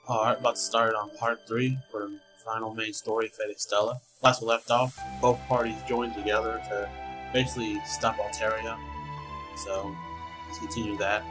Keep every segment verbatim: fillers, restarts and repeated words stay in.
Alright, about to start on part three for the final main story, Fate Stella. Last we left off, both parties joined together to basically stop Altaria. So, let's continue that.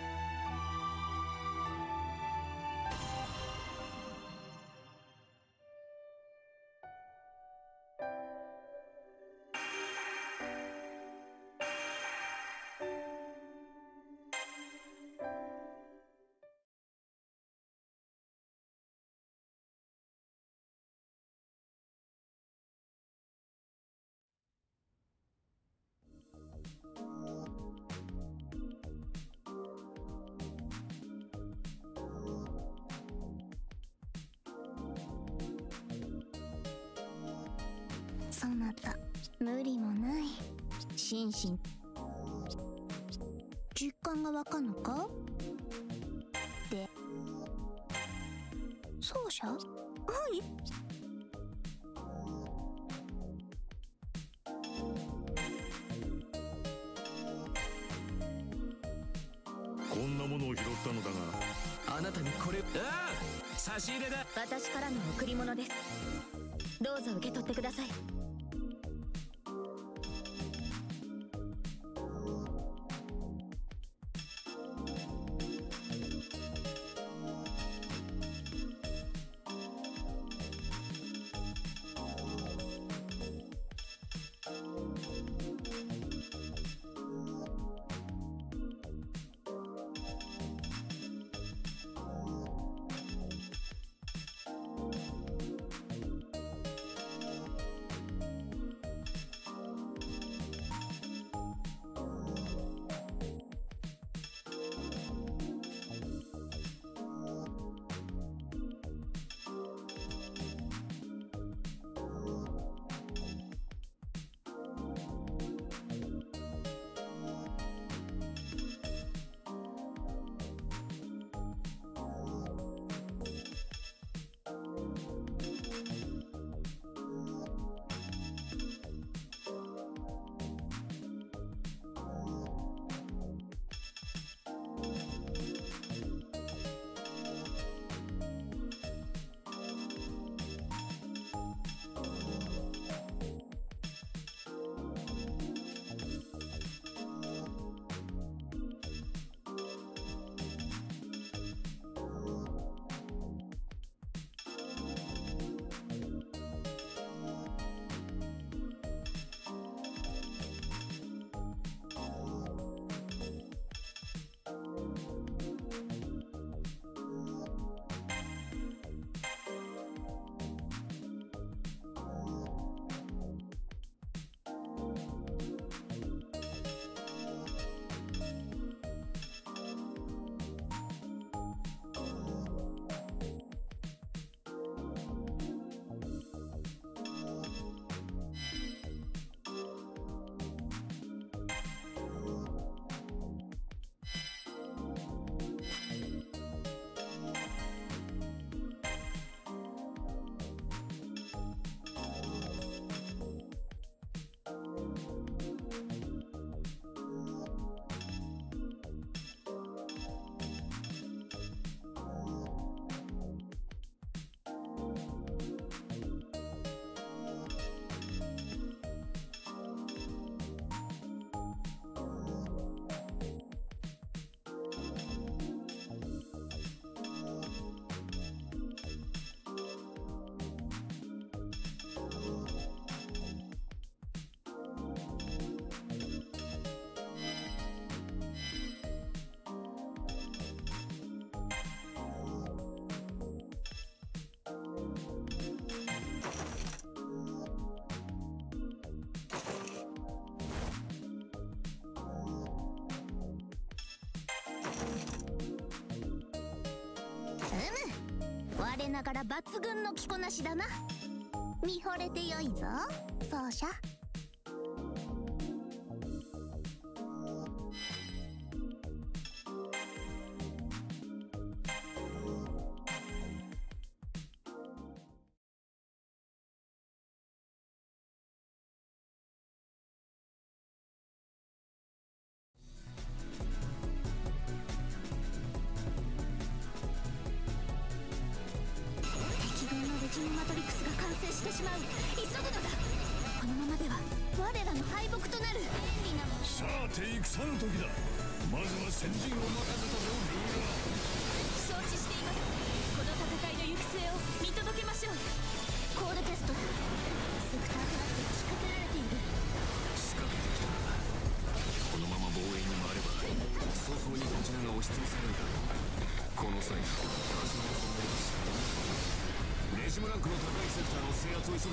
そなた無理もない。心身実感がわかんのかで奏者？はい。 こんなものを拾ったのだが、あなたにこれ、ああ、差し入れだ。 私からの贈り物です。どうぞ受け取ってください。我ながら抜群の着こなしだな。見惚れてよいぞ、奏者。 しまう。急ぐのだ。このままでは我らの敗北となる。便利なもの。 さて戦の時だ。まずは先陣を任せたぞルーラー。 承知しています。この戦いの行く末を見届けましょう。コードキャストだ。セクタートラップが仕掛けられている。 仕掛けてきたな。このまま防衛に回れば早々にこちらが押しつぶされるだろう。この際多少の損害は仕方ない。レジムランクの高いセクターの制圧を急げ。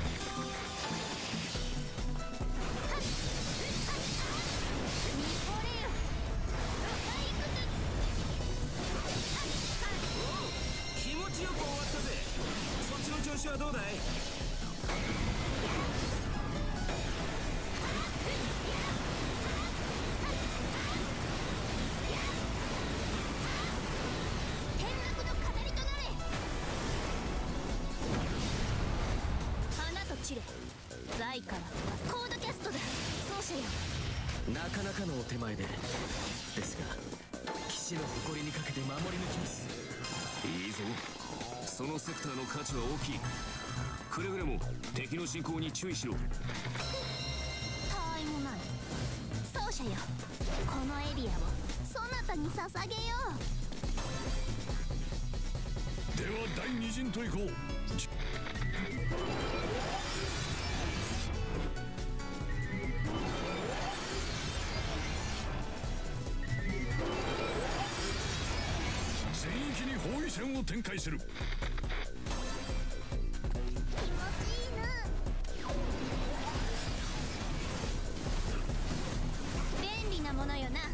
気持ちよく終わったぜ。そっちの調子はどうだい？ 天幕の飾りとなれ。花と散れ。財からコードキャストだ。奏者よ。 なかなかのお手前でですが、騎士の誇りにかけて守り抜きます。 いいぞ。そのセクターの価値は大きい。くれぐれも敵の進行に注意しろ。 たわいもない。奏者よ、このエリアをそなたに捧げよう。 では第二陣と行こう。全域に包囲戦を展開する。 便利なものよな。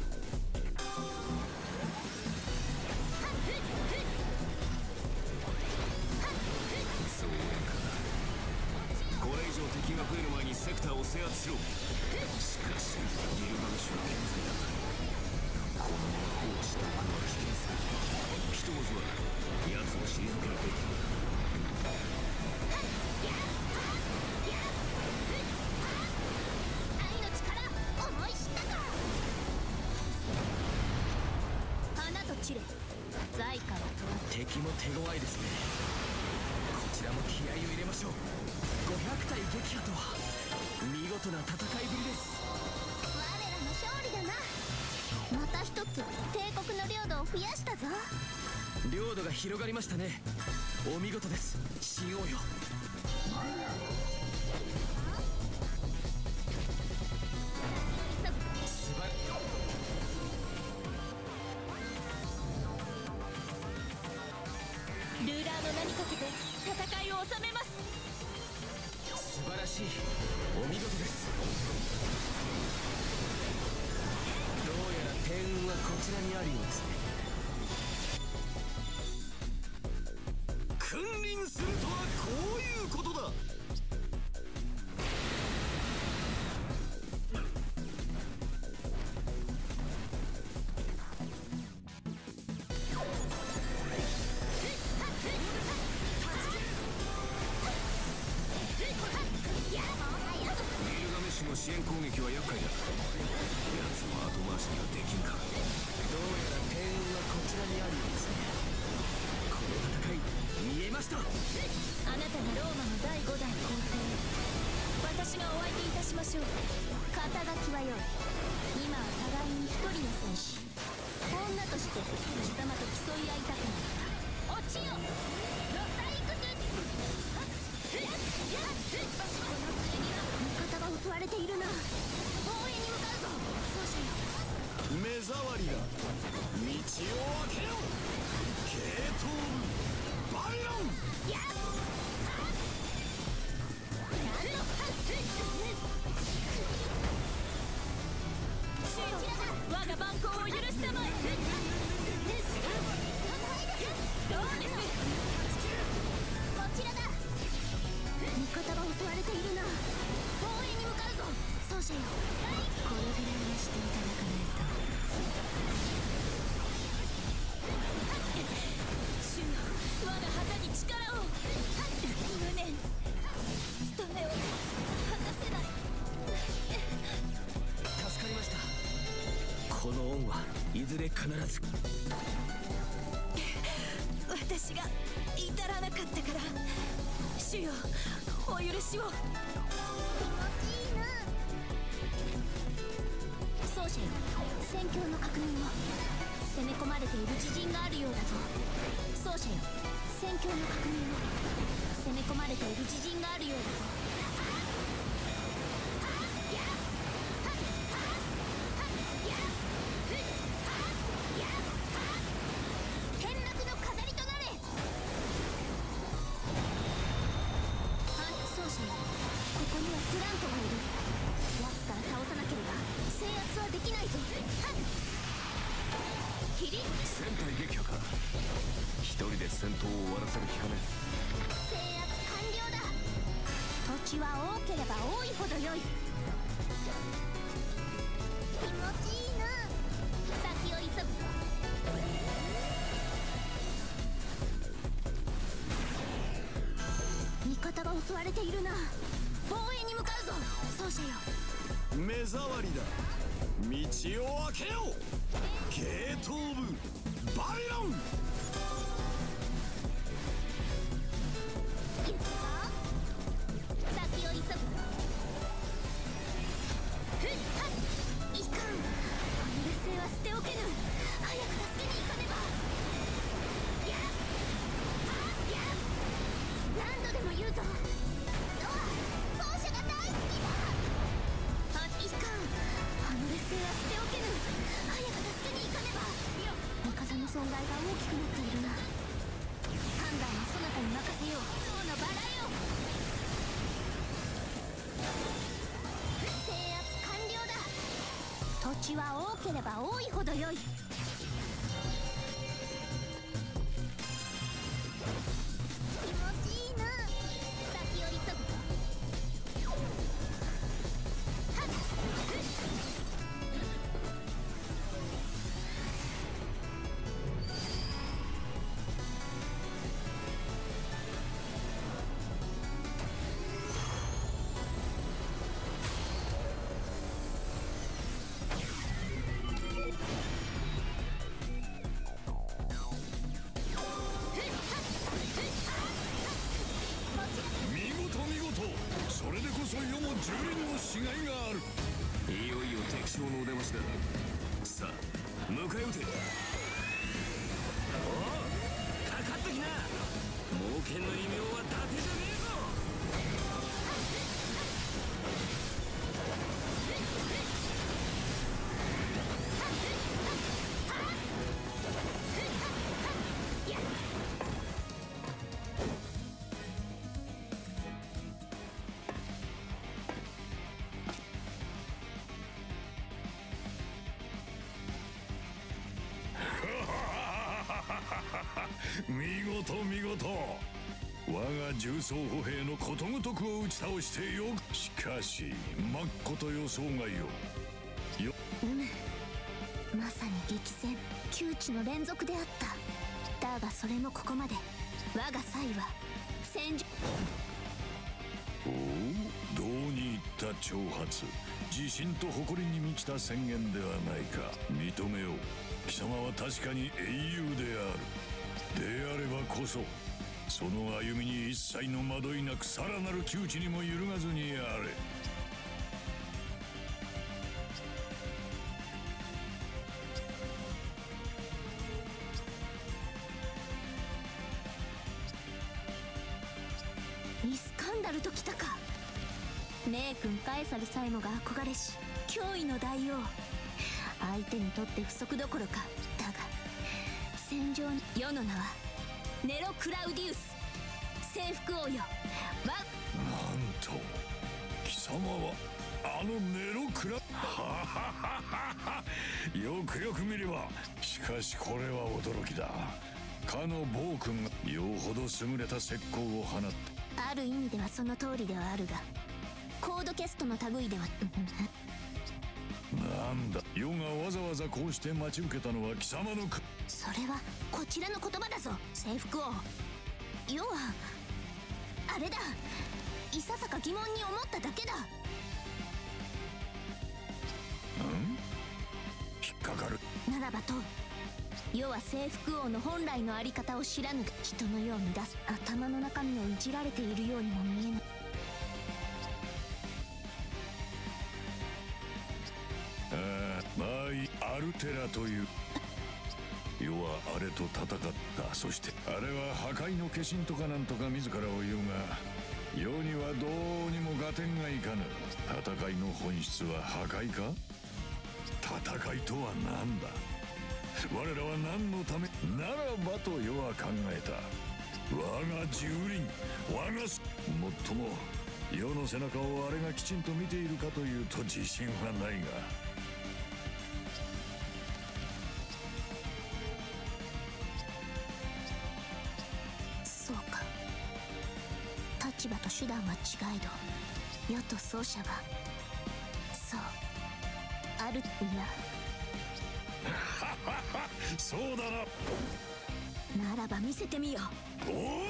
そうか。これ以上敵が増える前にセクターを制圧しろ。しかしギルガメシュは健在だ。このまま放置しておくのは危険すぎる。ひとまずは奴を退けるべきだ。 愛の力思い知ったか。花と散れ。財からとは敵も手強いですね。こちらも気合を入れましょう。ごひゃく体撃破とは見事な戦いぶりです。 我らの勝利だな。また一つ帝国の領土を増やしたぞ。 領土が広がりましたね。お見事です、新王よ。すばらルーラーの名にかけて戦いを収めます。 素晴らしい、お見事です。どうやら天運はこちらにあるようですね。 君臨するとはこういうことだ。ギルガメッシュの支援攻撃は厄介だ。奴の後回しにはできんか。 どうやら天運はこちらにあるようですね。この戦い見えました。 あなたがローマのだいごだい皇帝。私がお相手いたしましょう。肩書きはよい。今は互いに一人の戦士。女として貴様と競い合いたくなった。落ちよロサイクス。この国には味方が襲われているな。防衛に向かうぞ、奏者よ。 目障りだ。道を開けよ。系統部バイロン。 やっ何の主よ、我が蛮行を許したまえ。どうです。こちらだ。味方が襲われているな。防衛に向かうぞ、奏者よ。これぐらいはしていただかないと。主よ、我が旗に力を。無念、務めを果たせない。 助かりました。この恩はいずれ必ず。 私が至らなかったから主よ、お許しを。奏者よ、戦況の確認を。攻め込まれている自陣があるようだぞ。奏者よ、戦況の確認を。攻め込まれている自陣があるようだぞ。天幕の飾りとなれ。あんた奏者よ、ここにはフラントがいる。奴から倒さなければ制圧はできないぞ。キリ戦隊撃破か。一人で戦闘を終わらせる気かね。 制圧完了だ。土地は多ければ多いほど良い。気持ちいいな。先を急ぐぞ。味方が襲われているな。防衛に向かうぞ、奏者よ。 目障りだ。道を開けよう。ゲートオブバビロン。 行くぞ。先を急ぐぞ。ふっはっ。いかん。あの劣勢は捨ておけぬ。早く助けに行かねば。やっはっやっ。何度でも言うぞ。奏者が大好きだ。あ、いかん。あの劣勢は捨ておけぬ。早く助けに行かねば。味方の損害が大きくなっているな。判断はそなたに任せよう。今日のバラよ。制圧完了だ。土地は多ければ多いほど良い。気持ちいいな。先を急ぐぞ。はっふっ。 見事見事。それでこそ世も蹂躙のしがいがある。いよいよ敵将のお出ましだ。さあ迎え撃て。おお、かかってきな。猛犬の異名は伊達じゃねえぞ。見事見事。我が重装歩兵のことごとくを打ち倒してよく。しかしまっこと予想外よ。ようむ、まさに激戦窮地の連続であった。だがそれもここまで。我が才は戦場。 おお、どうにいった挑発。自信と誇りに満ちた宣言ではないか。認めよう。貴様は確かに英雄である。であればこそその歩みに一切の惑いなく、さらなる窮地にも揺るがずにあれ。 イスカンダルときたか。名君カエサルさえもが憧れし驚異の大王。相手にとって不足どころか。だが戦場に世の名はネロ・クラウディウス征服王よ。わなんと貴様はあのネロクラはははは。よくよく見れば。しかしこれは驚きだ。かの暴君がよほど優れた石膏を放った。 ある意味ではその通りではあるが、コードキャストの類ではなんだ、世がわざわざこうして待ち受けたのは貴様のく。 それはこちらの言葉だぞ、征服王。要はあれだ、いささか疑問に思っただけだ。 うん？引っかかる。 ならばと世は征服王の本来の在り方を知らぬ人の世を乱す。頭の中身をいじられているようにも見えない。 ああ、まあいい。アルテラという世はあれと戦った。そしてあれは破壊の化身とかなんとか自らを言うが、世にはどうにも合点がいかぬ。戦いの本質は破壊か。戦いとは何だ。我らは何のためならばと世は考えた。我が蹂躙、我がすもっとも世の背中をあれがきちんと見ているかというと自信はないが。 そうか、立場と手段は違えど世と奏者がそうある。いやそうだな。 ならば見せてみよう。 おお、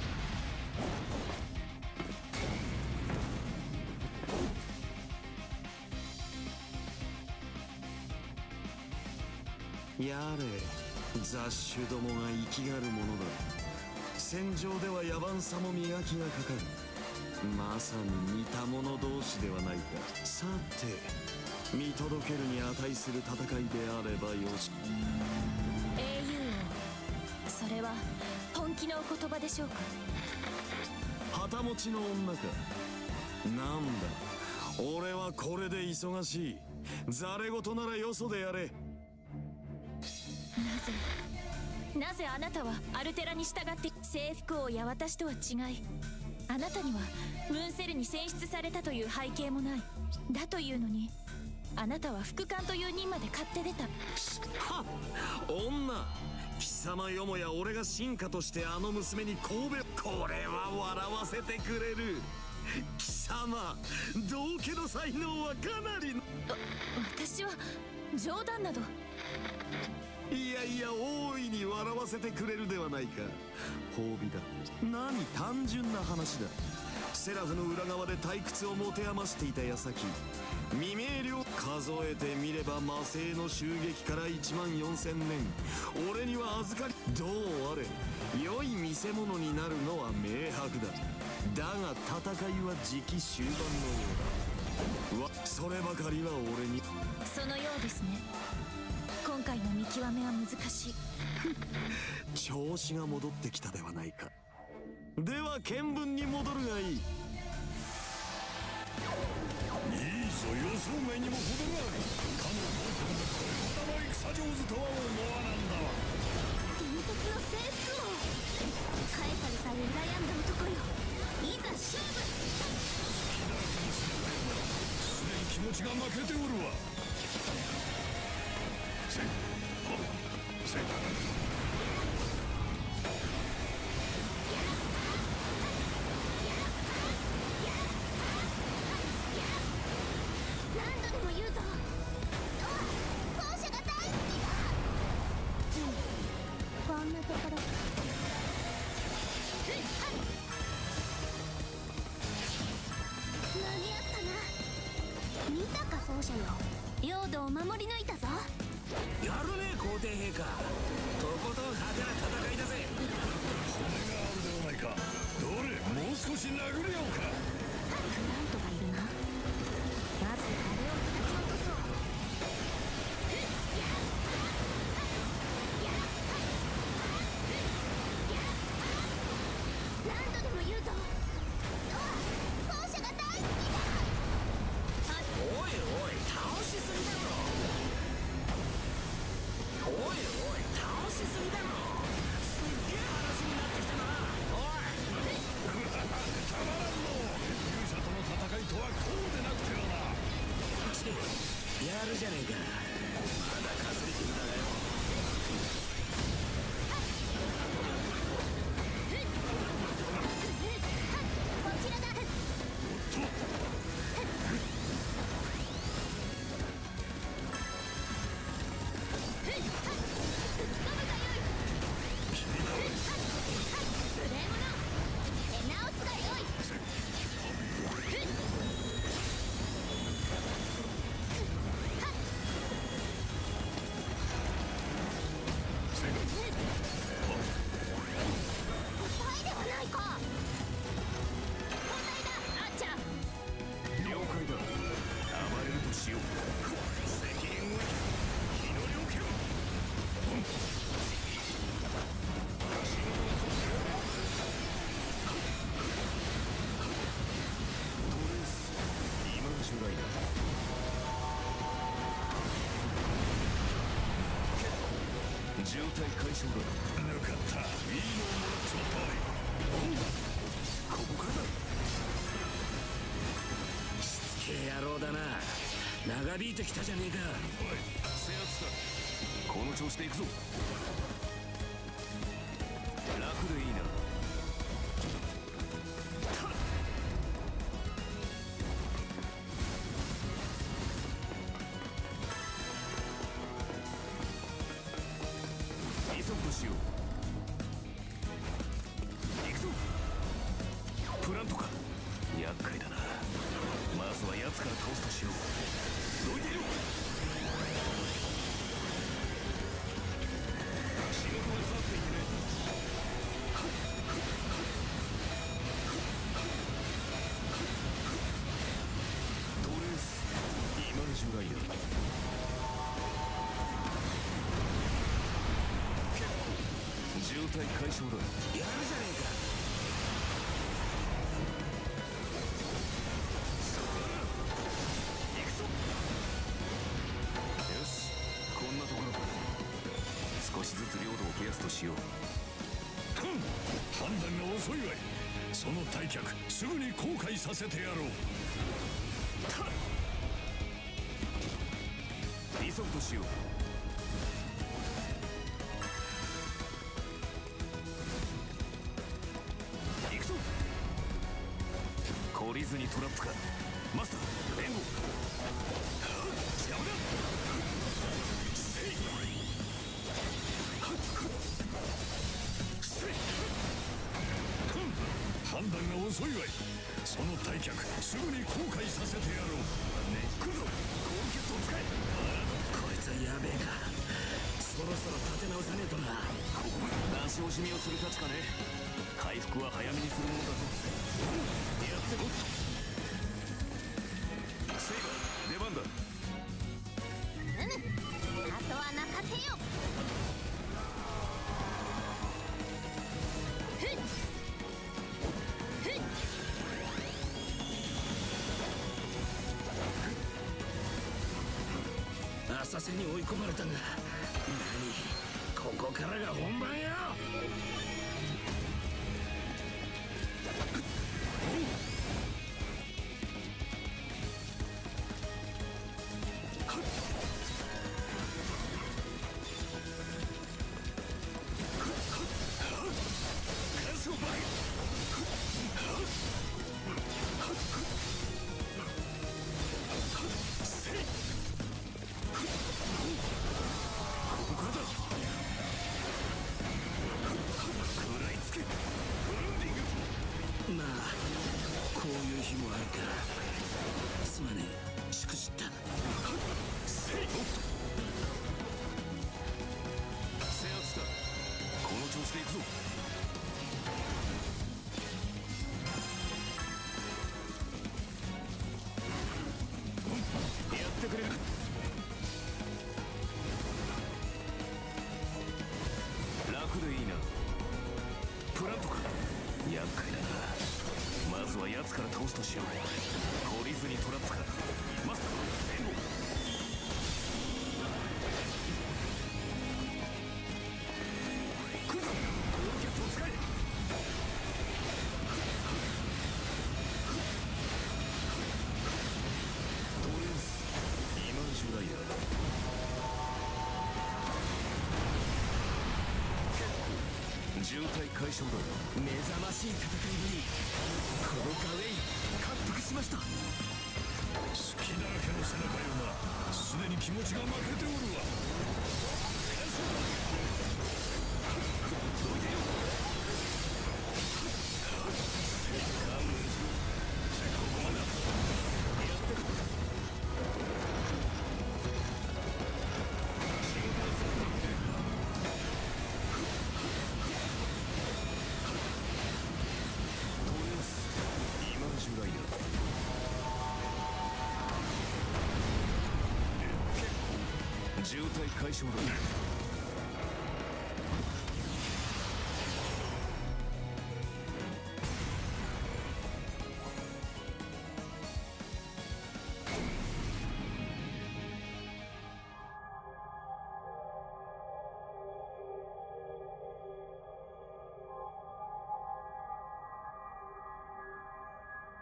やれ雑種どもが生きがるものだ。戦場では野蛮さも磨きがかかる。まさに似た者同士ではないか。さて見届けるに値する戦いであればよし。 英雄王、それは本気のお言葉でしょうか。 旗持ちの女か。なんだ、俺はこれで忙しい。ざれ言ならよそでやれ。 なぜなぜあなたはアルテラに従って征服王や私とは違い、あなたにはムーンセルに選出されたという背景もない。だというのにあなたは副官という任まで買って出た。 はっ、女、貴様よもや俺が進化としてあの娘に神戸。これは笑わせてくれる。貴様道家の才能はかなりの。 私は冗談など。 いやいや、大いに笑わせてくれるではないか。褒美だ。何単純な話だ。セラフの裏側で退屈を持て余していた矢先、未明瞭数えてみれば魔星の襲撃からいちまんよんせんねん、俺には預かり。どうあれ良い見せ物になるのは明白だ。だが戦いは時期終盤のようだ。わ、そればかりは俺に。 そのようですね。今回の見極めは難しい。 調子が戻ってきたではないか。では見聞に戻るがいい。いいぞ、 予想外にも程がある。かの本当のこれほどの戦上手とは思わなんだわ。 伝説の征服王、カエサルさえ羨んだ男よ。いざ勝負。 すでに気持ちが負けておるわ。せっせっ何度でも言うぞ。奏者が大好きだ。うん、こんなところか。間に合ったな。見たか奏者よ、領土を守り抜いたぞ。 やるね皇帝陛下、とことん派手な戦いだぜ。 骨があるではないか。どれ、もう少し殴り合おうか。 フラントがいるな。まずあれを叩き落とそう。何度でも言うぞ。奏者が大好きだ。 おいおい、倒しすぎだろ。おいおい、倒しすぎだろ。すっげえ話になってきたな。おいたまらんの。勇者との戦いとはこうでなくてはな。 来てやるじゃねえか。まだかすり傷だがよ。 こちらだ。無礼者、手直すがよい。 態解消だ。 抜かった。いいのをもらっちまったわい。 ここからだ。 しつけえ野郎だな。長引いてきたじゃねえか。 制圧だ。この調子で行くぞ。楽でいいな。イソップしよう。行くぞ。プラントか。厄介だな。まずは奴から倒すとしよう。どいている。仕事は座っていてね。トレースイマンジュライダー。渋滞解消だ。やるじゃねえか。行くぞ。よし、こんなところか。少しずつ領土を増やすとしよう。 ふん、判断が遅いわい。その退却すぐに後悔させてやろう。 リソフトしよう。懲りずにトラップか。マスター援護。邪魔だ。せいせい。 判断が遅いわい。その退却すぐに後悔させてやろう。 ね、来るぞ。コールキャストを使え。 こいつはやべえか。そろそろ立て直さねえとな。 ここまで出し惜しみをするたちかね。回復は早めにするものだぞ。やってこっ。セイバー出番だ。 うむ、あとは任せよ。ふっふっ。 浅瀬に追い込まれたが、何ここからが本番よ。まあこういう日もあるか。すまねえ、しくじった。 せいおっと制圧だ。この調子でいくぞ。やってくれる。楽でいいな。プラントか。厄介だな。まずは奴から倒すとしよう。懲りずにトラップか。マスター援護。来るぞ。コールキャストを使え。トレースイマンジュライダー。渋滞解消だ。 目覚ましい戦いぶり。このガウェイ感服しました。 隙だらけの背中よな。すでに気持ちが負けておるわ。 どいてよ。ここまでやってく。渋滞解消だ。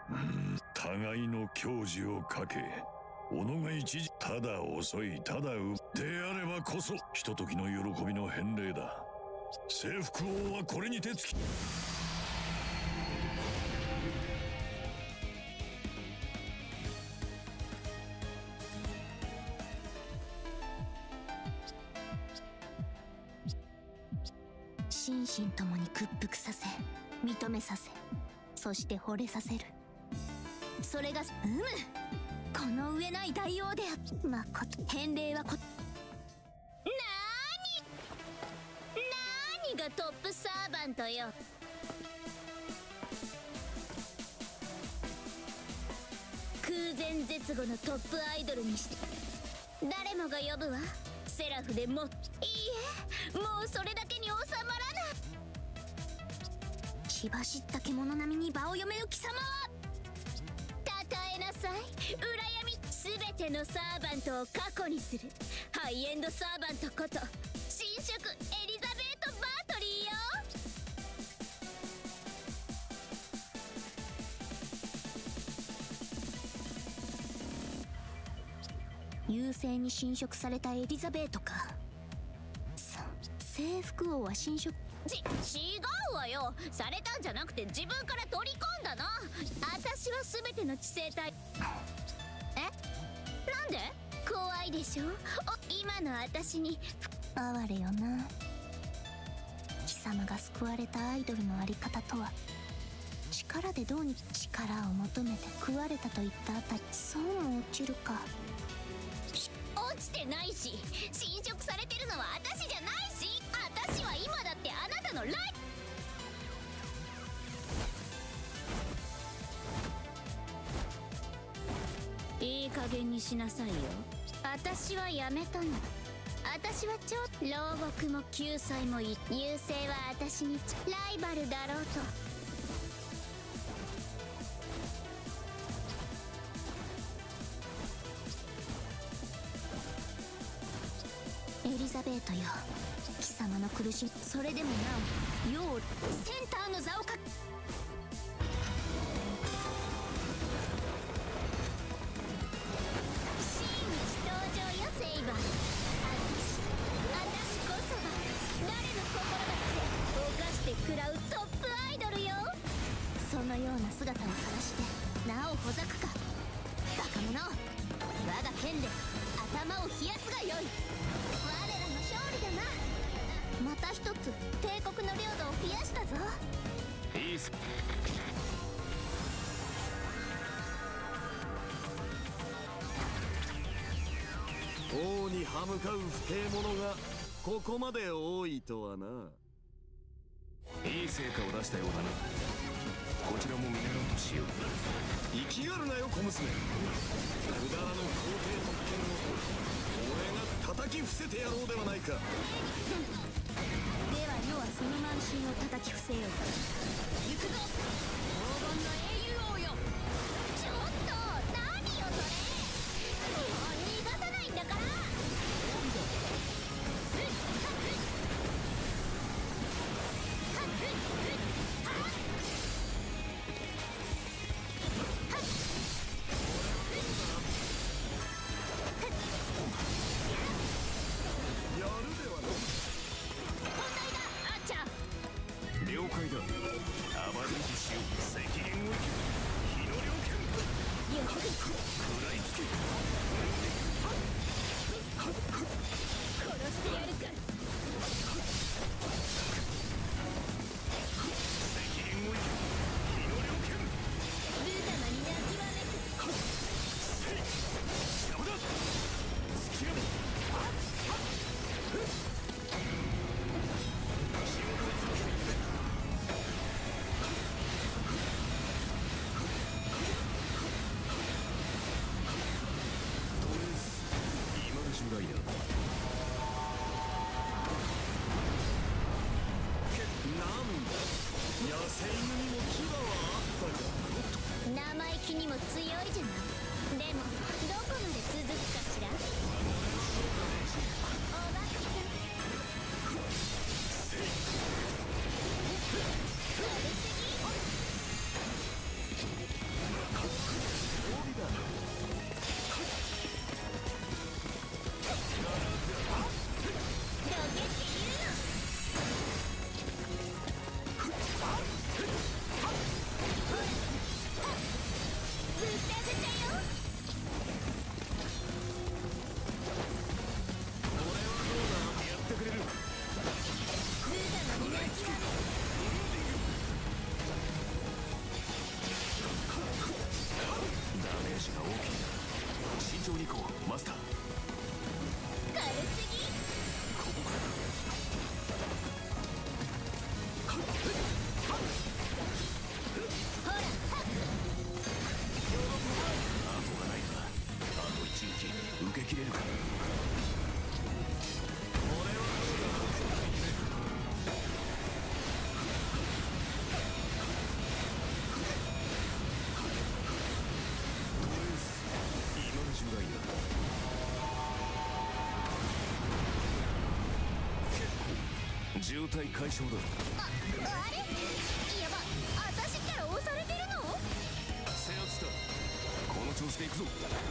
互いの矜持をかけ己が一時ただ遅いただうであればこそひとときの喜びの返礼だ。征服王はこれにてつき心身ともに屈服させ認めさせそして惚れさせる。それがうむこの上ない大王であっまこと返礼はこなーになーにがトップサーバントよ。空前絶後のトップアイドルにして誰もが呼ぶわ。セラフでもいいえもうそれだけに収まらない。血走った獣並みに場を読める貴様はたたえなさい。羨み全てのサーバントを過去にするハイエンドサーバントこと新色エリザベート・バートリーよ。優勢に侵食されたエリザベートか。さ征服王は侵食ち違うわよ。されたんじゃなくて自分から取り込んだの。私は全ての知性体えなんで怖いでしょお今の私に哀れよな。貴様が救われたアイドルのあり方とは力でどうに力を求めて食われたといったあたりそうも落ちるか。落ちてないし侵食されてるのは私じゃないし私は今だってあなたのライいい加減にしなさいよ。私はやめたの。私はちょっと牢獄も救済もいい優勢は私にライバルだろうと。エリザベートよ貴様の苦しみそれでもなおようセンターの座をか真打ち登場よセイバー。私私こそが誰の心だって犯して食らうトップアイドルよ。そのような姿を晒してなおほざくかバカ者。我が剣で頭を冷やすがよい。我らの勝利だな。また一つ帝国の領土を増やしたぞ。 いいっす。王に歯向かう不敬者がここまで多いとはな。いい成果を出したようだな。こちらも見習うとしよう。生きがるなよ小娘。くだらぬ皇帝特権を俺が叩き伏せてやろうではないか。では世はその慢心を叩き伏せよう。行くぞ黄金の英雄王よ。ちょっと何よそれ。もう逃がさないんだから。 やるではない。 本題だあっちゃん。 了解だ。暴れるとしよう。責任を生きる日の猟犬よく食らいつけ。 殺してやるか。 責任を生きる日の猟犬無様に泣きわめく。 せい邪魔だ。突き破今の従来だ。なんだ野生犬にも牙はあったか。 生意気にも強いじゃない。でもどこまで続くかしら。おばけさんやりすぎ。 渋滞解消だ。 あ、あれやば、私ったら押されてるの？ 制圧した。この調子で行くぞ。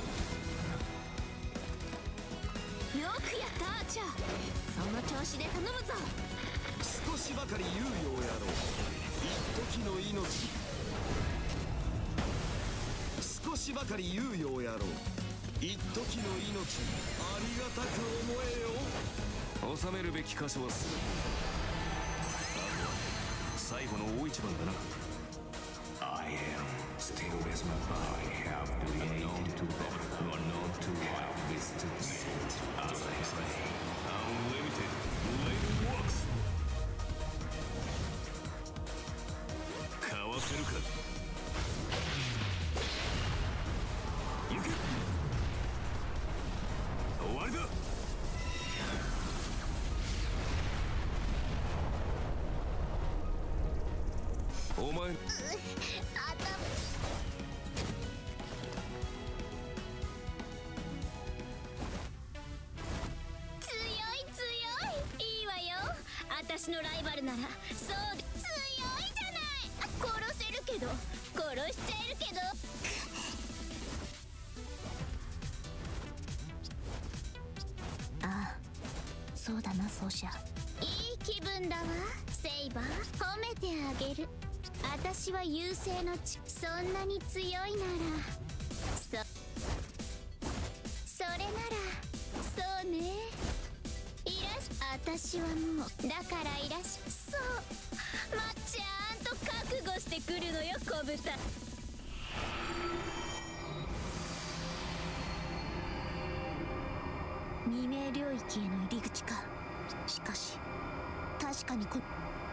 よくやったアーチャー、その調子で頼むぞ。 少しばかり猶予をやろう。一時の命。少しばかり猶予をやろう。一時の命、ありがたく思えよ。収めるべき箇所はすべて。最後の大一番だな。I am still with my body have created to them who are known to have withstood as I say unlimited blade works。 かわせるか。行け。終わりだ。お前、 うっ、頭。強い強い、いいわよ。私のライバルならそうで強いじゃない。殺せるけど殺しちゃえるけど。ああ、そうだな奏者。いい気分だわセイバー、褒めてあげる。私は優勢のち、そんなに強いなら、そそれならそうね。いらし、私はもうだからいらし、そうまっちゃんと覚悟してくるのよ小豚。未明領域への入り口か。しかし確かにこ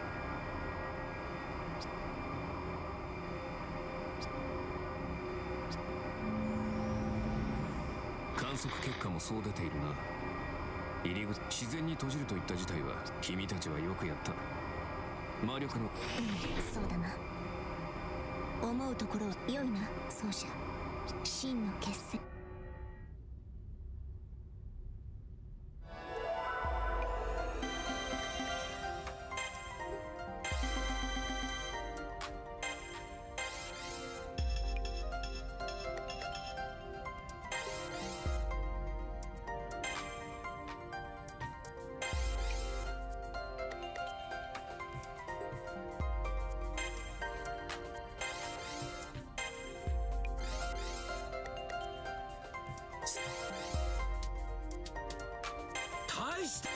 観測結果もそう出ているな。入り口自然に閉じるといった事態は君たちはよくやった。魔力の、 うん、そうだな。思うところは良いな奏者。真の決戦。 大した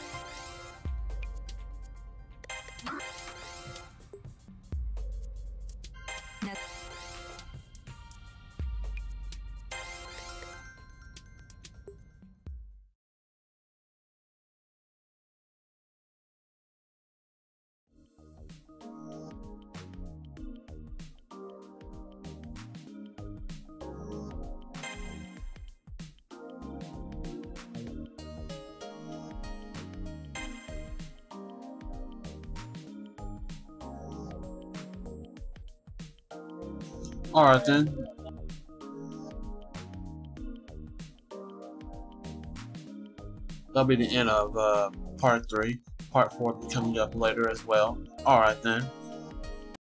な。 Alright then. That'll be the end of uh, part three. Part four will be coming up later as well. Alright then.